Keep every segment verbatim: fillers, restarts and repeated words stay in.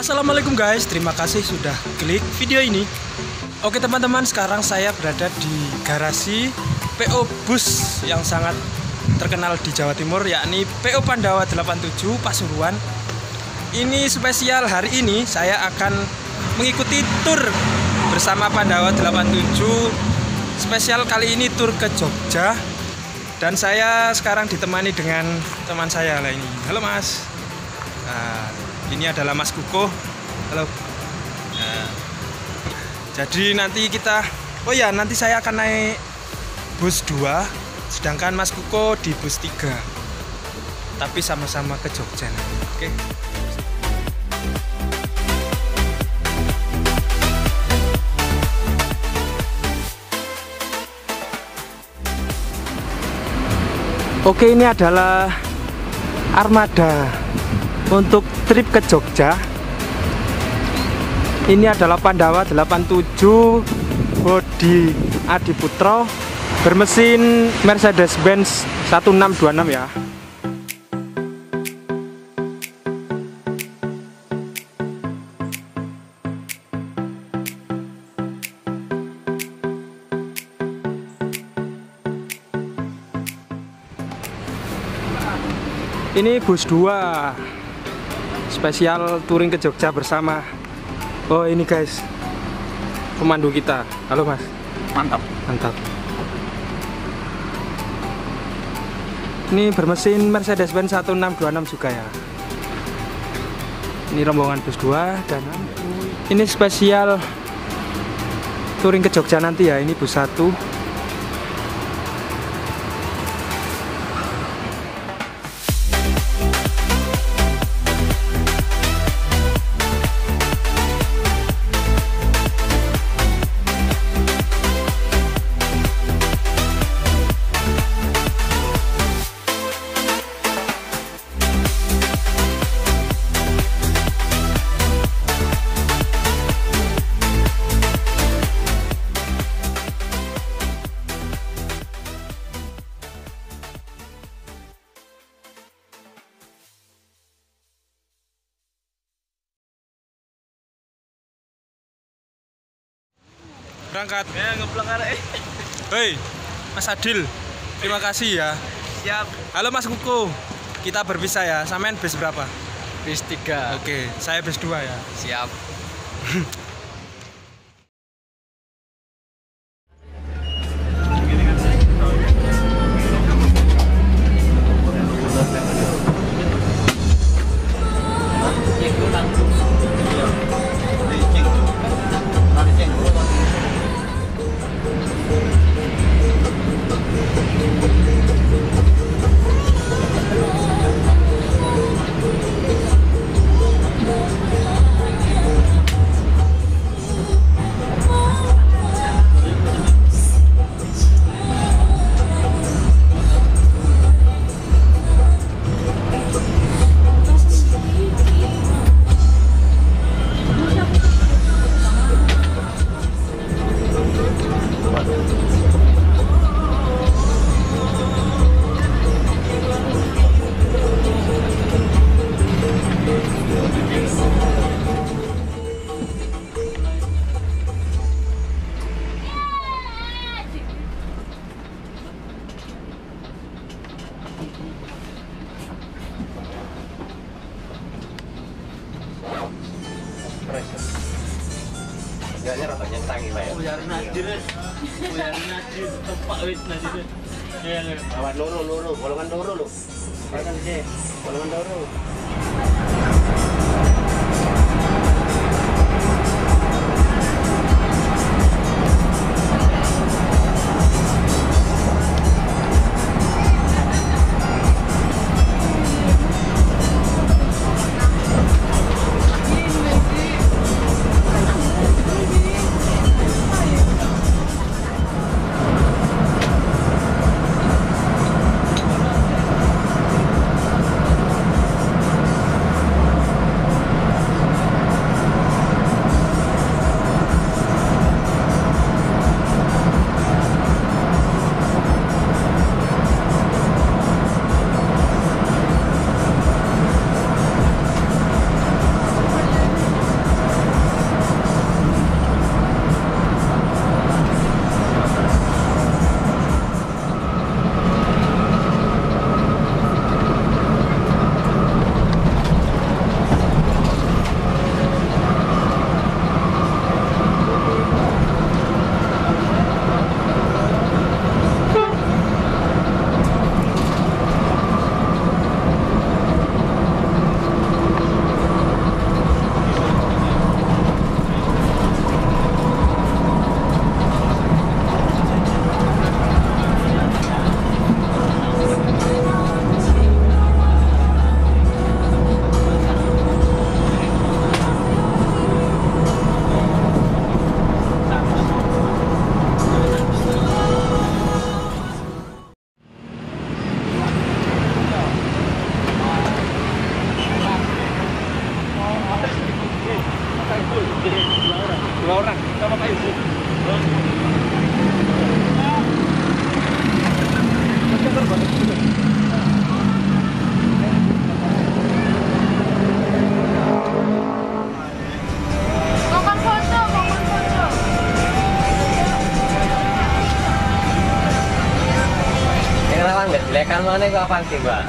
Assalamualaikum guys, terima kasih sudah klik video ini. Oke teman-teman, sekarang saya berada di garasi P O bus yang sangat terkenal di Jawa Timur, yakni P O Pandawa delapan tujuh Pasuruan. Ini spesial hari ini saya akan mengikuti tur bersama Pandawa delapan tujuh. Spesial kali ini tur ke Jogja. Dan saya sekarang ditemani dengan teman saya lah ini. Halo Mas. Nah, ini adalah Mas Kuko. Halo. Nah, jadi nanti kita, oh ya nanti saya akan naik bus dua, sedangkan Mas Kuko di bus tiga. Tapi sama-sama ke Jogja nanti. Oke. Oke, ini adalah armada untuk trip ke Jogja. Ini adalah Pandawa delapan tujuh bodi Adiputro bermesin Mercedes-Benz seribu enam ratus dua puluh enam ya. Ini bus dua spesial touring ke Jogja bersama. Oh ini guys, pemandu kita. Halo Mas. Mantap. Mantap. Ini bermesin Mercedes-Benz seribu enam ratus dua puluh enam juga ya. Ini rombongan bus dua dan ini spesial touring ke Jogja nanti ya. Ini bus satu. Berangkat ya, ngepleng arek. Hei Mas Adil, terima kasih ya. Siap. Halo Mas Kuko, kita berpisah ya. Sampean bus berapa? Bus tiga. Oke, saya bus dua ya. Siap. Enggaknya rada nyentangi Pak ya. Buyar Nadir. Buyar Nadir tempat wis Nadir. Ya ya. Awak loro loro, golongan loro lho. Kan sih, golongan loro. Lekan mana kau pasti, Mbak?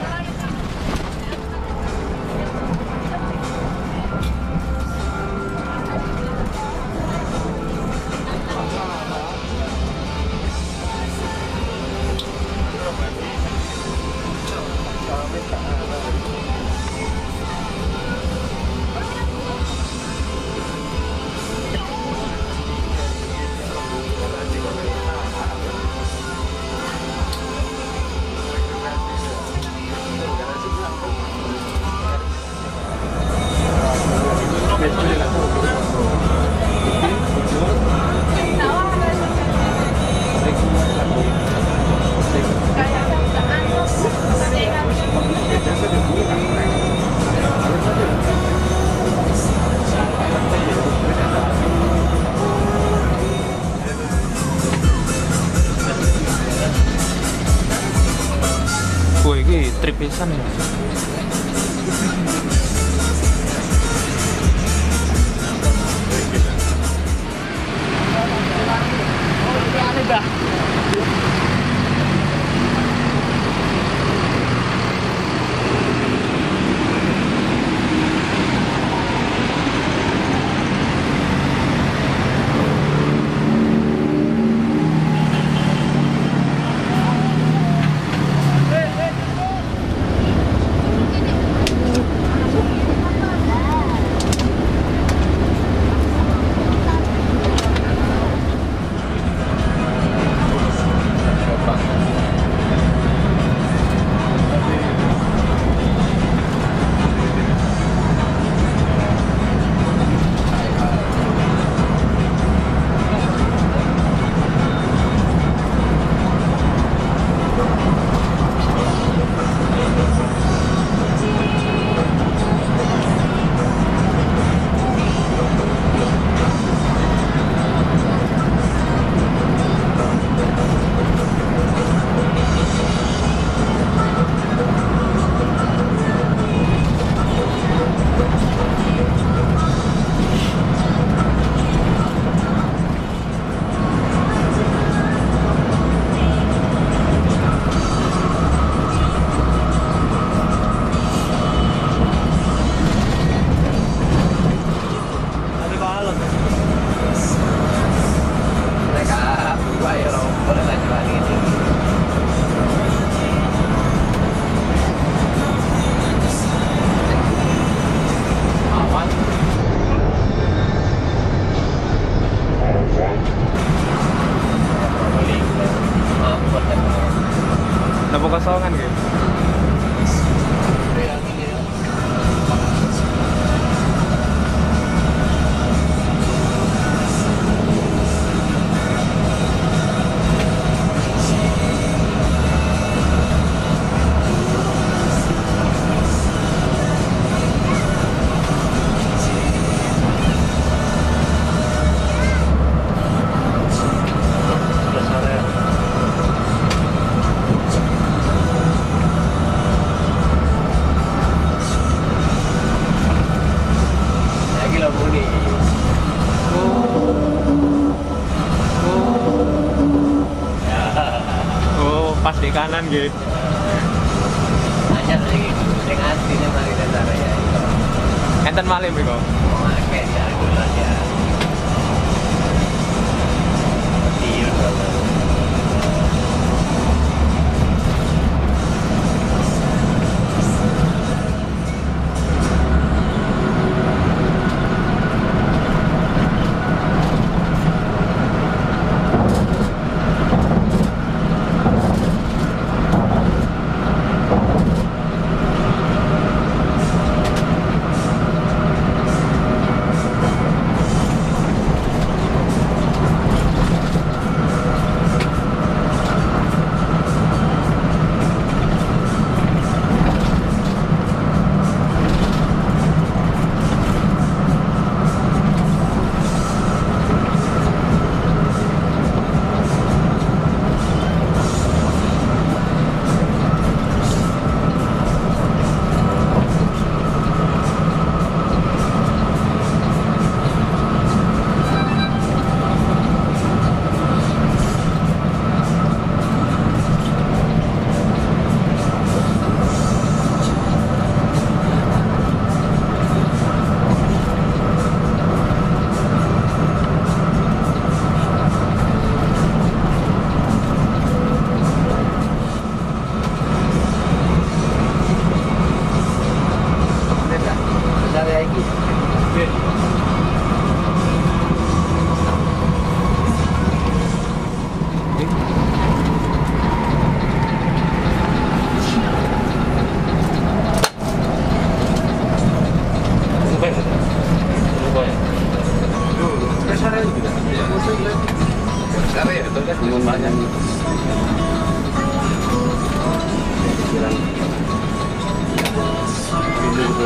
Wah, ini trip pisan ya. Napa kosongan gitu? Pas di kanan gitu. Hanya sih, dengan sini mari datang ya. Enten malam bego. Oke, ya dulu aja. Tiur banget.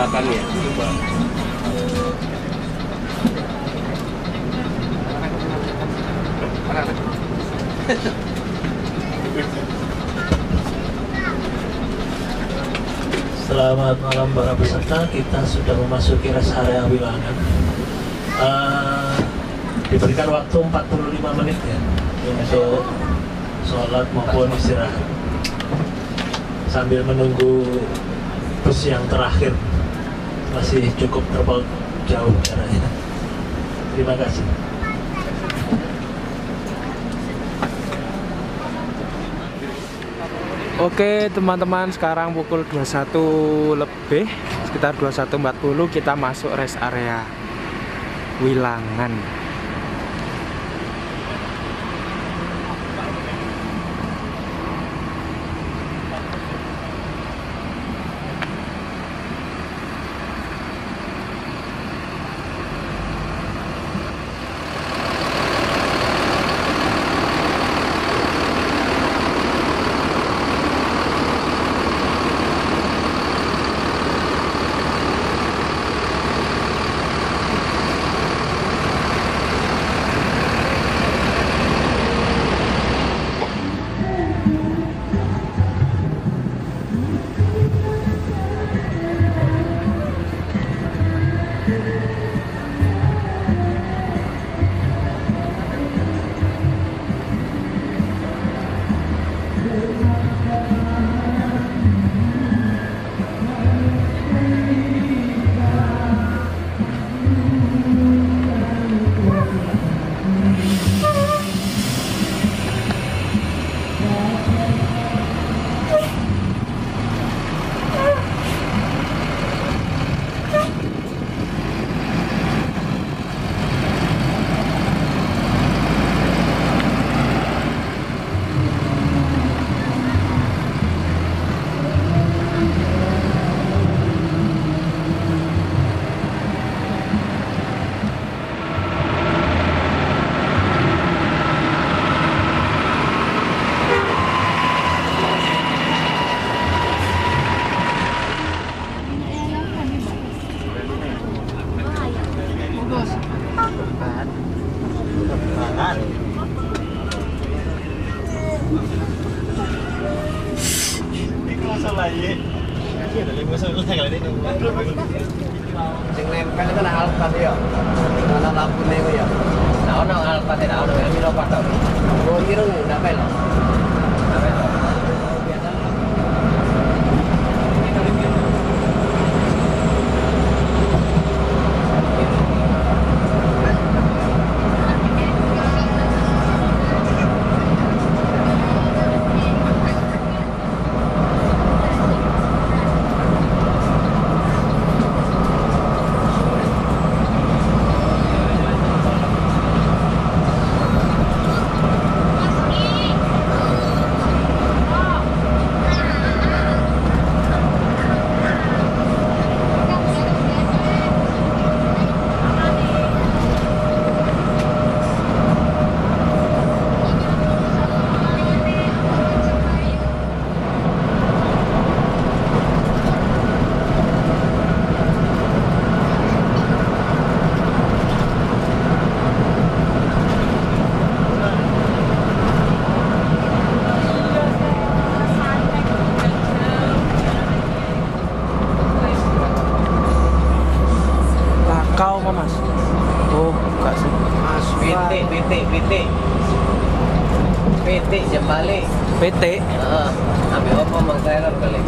belakangnya. Selamat malam para peserta, kita sudah memasuki rest area Wilangan. Uh, diberikan waktu empat puluh lima menit ya untuk sholat maupun istirahat sambil menunggu bus yang terakhir, masih cukup terpaut jauh jaraknya. Terima kasih. Oke teman-teman, sekarang pukul dua puluh satu lebih, sekitar dua puluh satu empat puluh kita masuk rest area Wilangan. Sing nempel itu lah Alphard ya. Ana lampune ku ya. Nah ono Alphard ya, ono yang miro patok. Oh, kira ndak pel. Kau apa mas? Oh, enggak sih. Mas P T, P T, P T. P T jam balik. P T. Heeh. Ambil apa mengteror kali.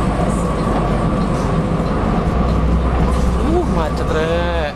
Uh, macet rek.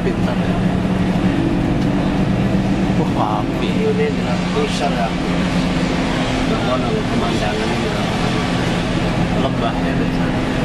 pintar ya. Wah, api ini adalah besar ya. Mana pemandangan ini lembahnya di sana.